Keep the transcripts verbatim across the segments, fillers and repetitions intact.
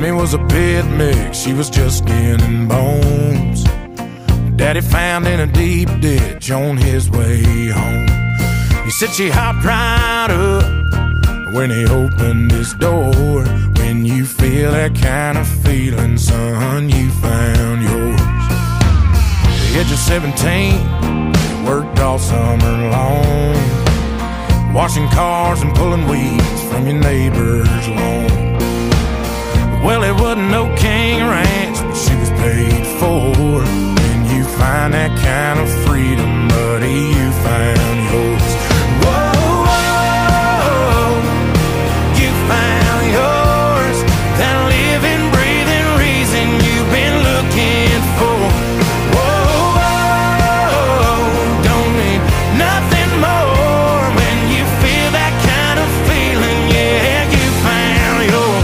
Remy was a pit mix, she was just skin and bones. Daddy found in a deep ditch on his way home. He said she hopped right up when he opened his door. When you feel that kind of feeling, son, you found yours. The age of seventeen, worked all summer long, washing cars and pulling weeds from your neighbor's lawn. Well, it wasn't no king ranch, but she was paid for. When you find that kind of freedom, buddy, you found yours. Whoa, whoa, you found yours. That living, breathing reason you've been looking for. Whoa, whoa, don't need nothing more. When you feel that kind of feeling, yeah, you found yours.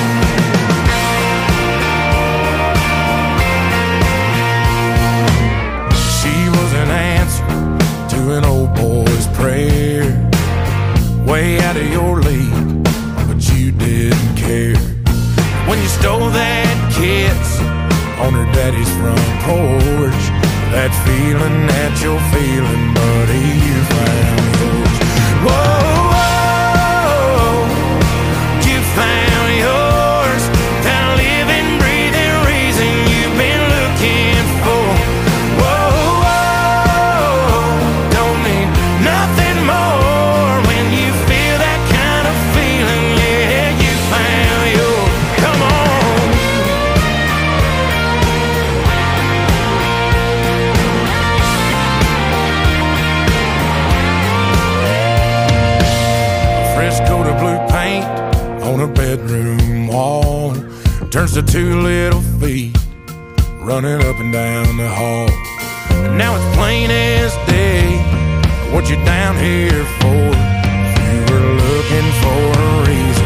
An old boy's prayer, way out of your league, but you didn't care. When you stole that kiss on her daddy's front porch, that feeling that you're feeling, buddy, you found yours. Whoa, whoa, you found yours. That living, breathing reason you've been looking for. Nothing more. When you feel that kind of feeling, yeah, you found yours. Come on. A fresh coat of blue paint on a bedroom wall turns to two little feet running up and down the hall. And now it's plain as day what you're down here for. You were looking for a reason,